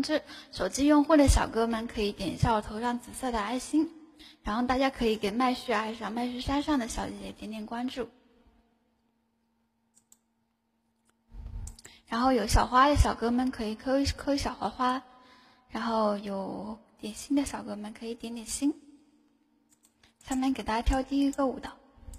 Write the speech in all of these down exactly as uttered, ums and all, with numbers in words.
知，手机用户的小哥们可以点一下我头上紫色的爱心，然后大家可以给麦序爱上麦序山上的小姐姐点点关注。然后有小花的小哥们可以扣一扣一小花花，然后有点心的小哥们可以点点心。下面给大家跳第一个舞蹈。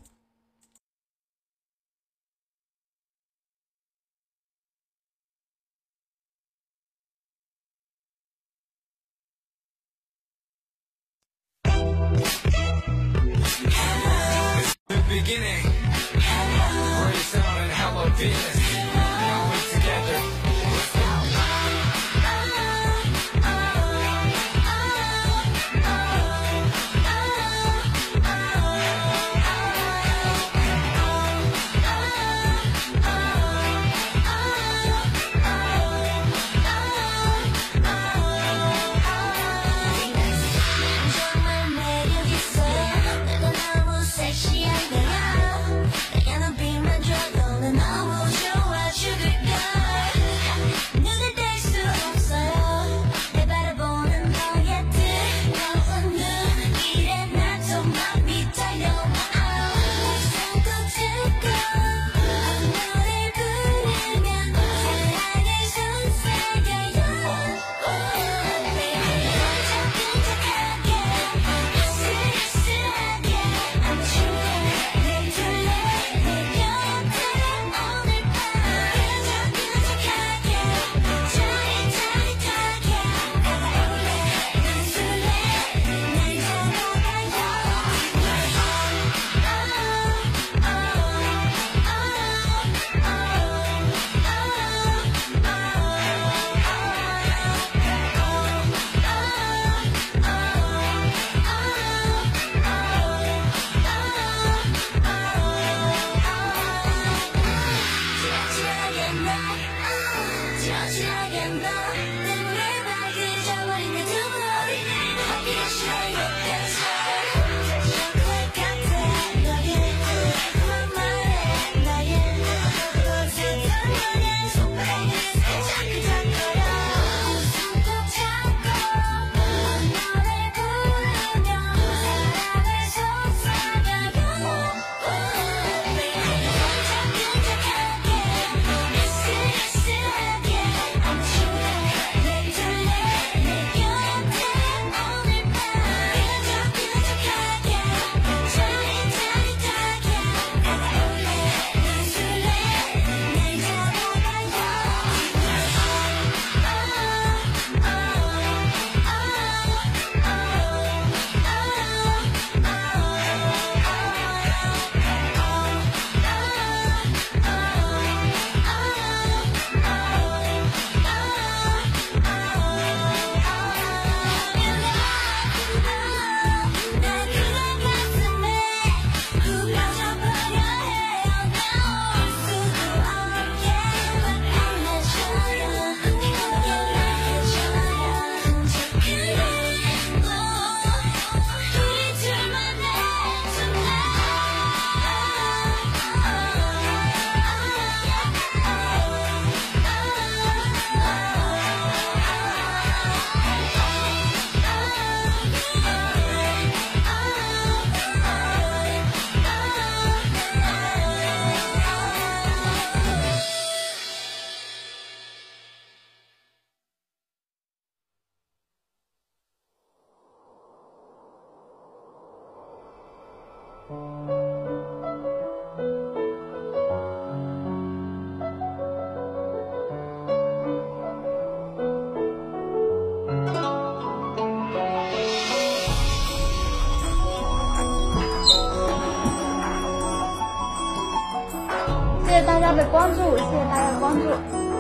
谢谢大家的关注，谢谢大家的关注，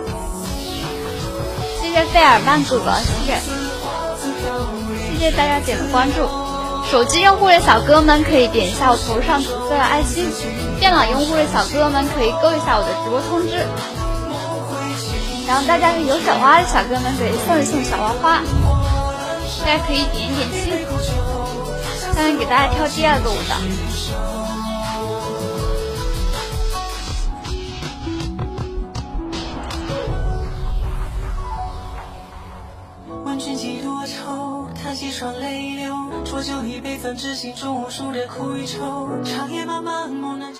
谢谢费尔曼哥哥，谢谢，谢谢大家点的关注。手机用户的小哥们可以点一下我头上紫色的爱心，电脑用户的小哥们可以勾一下我的直播通知，然后大家有小花的小哥们可以送一送小花花，大家可以点一点心。下面给大家跳第二个舞蹈。 问君几多愁，叹息双泪流，浊酒一杯怎知心中无数的苦与愁，长夜漫漫梦难。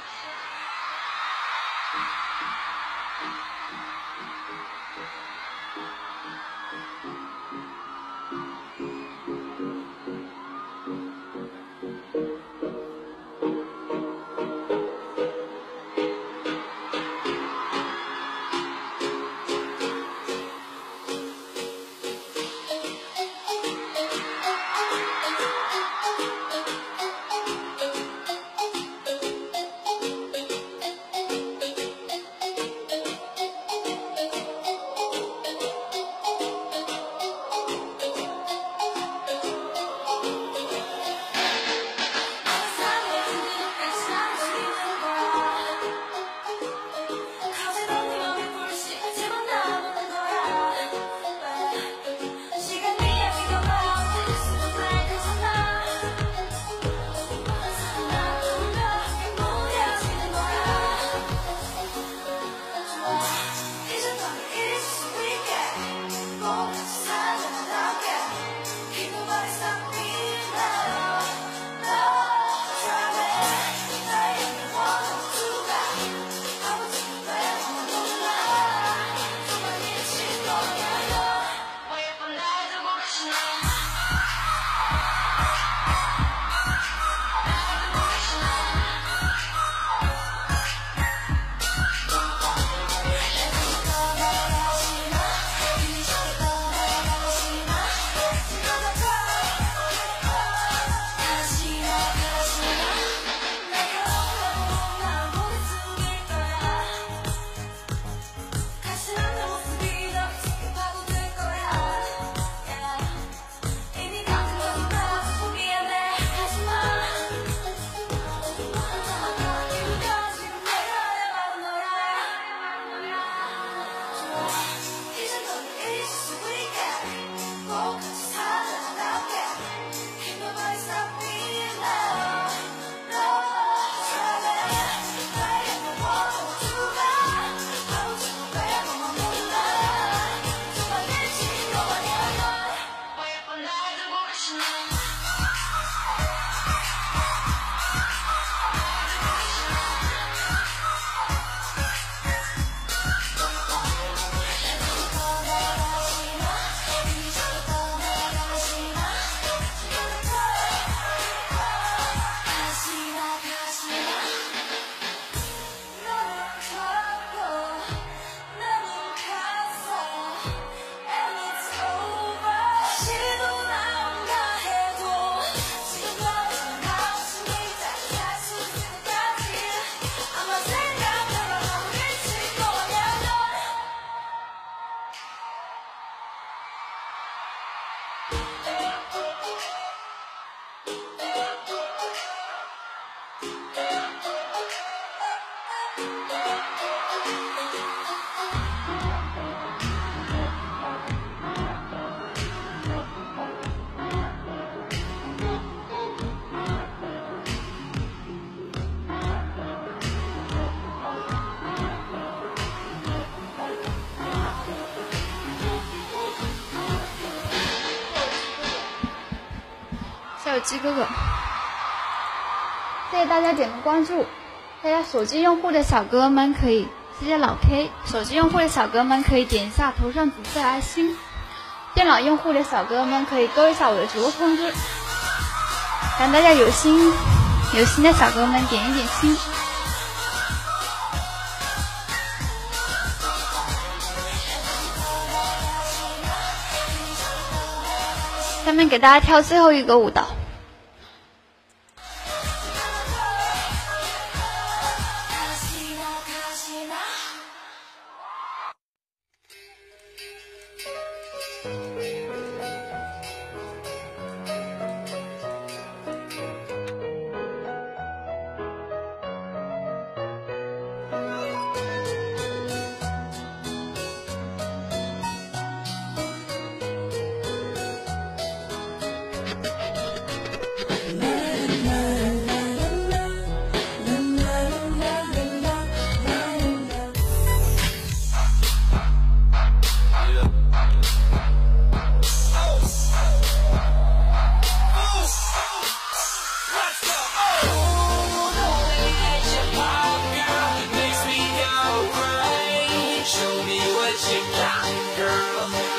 小鸡哥哥，谢谢大家点的关注。大家手机用户的小哥哥们可以，谢谢老 K。手机用户的小哥哥们可以点一下头上紫色爱心。电脑用户的小哥哥们可以勾一下我的直播通知。让大家有心有心的小哥哥们点一点心。下面给大家跳最后一个舞蹈。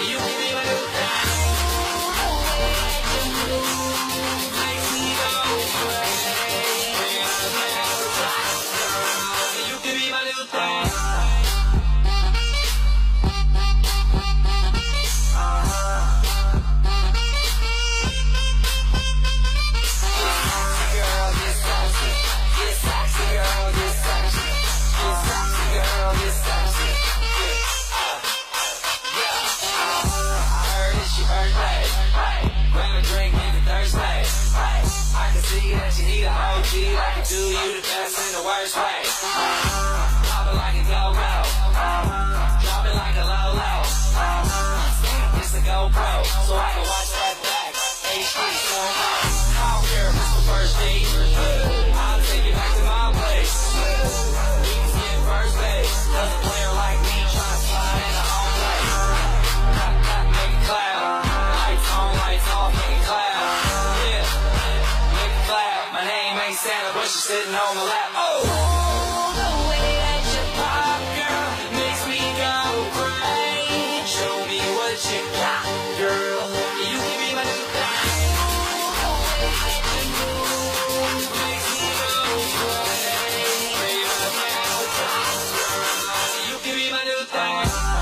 Sitting on my lap, oh, the way that you pop, girl, makes me go crazy. Show me what you got, girl. You can be my new thing. The way that you move makes me go crazy. Baby, I'm on top, girl. You can be my new thing.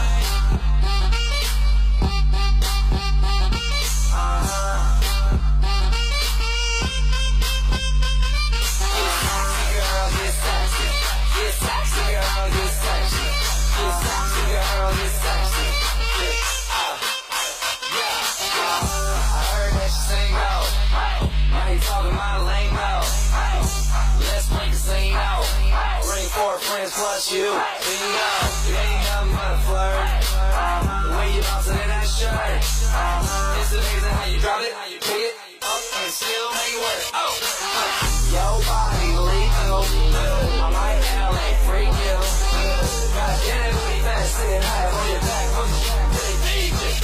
Plus you, bingo, it ain't nothing but a flirt. The way you bouncing in that shirt, it's amazing how you drop it, how you pick it up and still make it work. Oh, your body lethal, I like L A freak you. Gotta get it really fast, sitting high on your back, on the track till they beat you.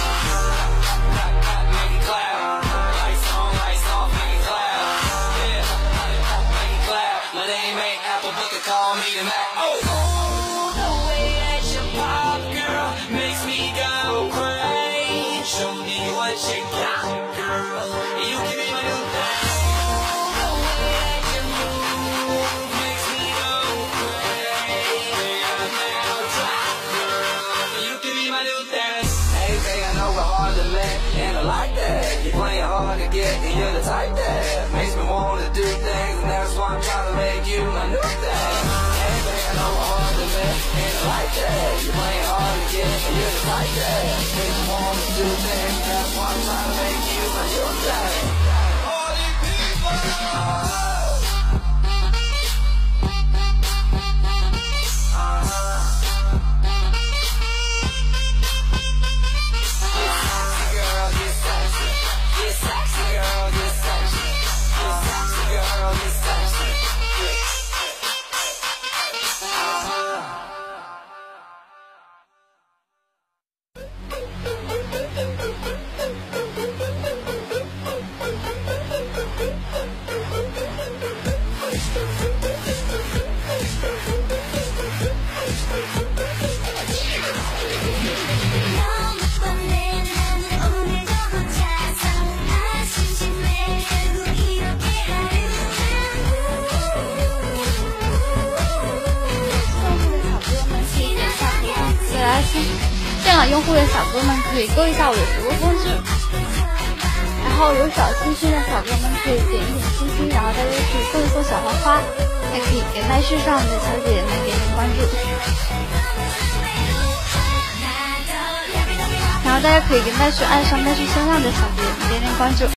Make it clap, lights on, lights off, make it clap. Yeah, make it clap. My name ain't Apple, but they call me the Mac. Oh, the way that you pop, girl, makes me go crazy. Show me what you got, girl. You can be my new thing. The way that you move makes me go crazy. I'm on top, girl. You can be my new thing. Hey, babe, I know we're hard to let, and I like that. You're playing hard to get, and you're the type that makes me want to do things, and that's why I'm trying to make you my new thing. I know hard to make, and I like that. You're playing hard to get, and you're the type that makes me want to do things. That's why I'm trying to make you my new thing. Party people! 电脑用户的小哥们可以勾一下我的直播工具，然后有小心心的小哥们可以点一点星星，然后大家可以送一送小花花，还可以给麦序上的小姐姐们点点关注，然后大家可以给麦序按上麦序声量的小姐姐们点点关注。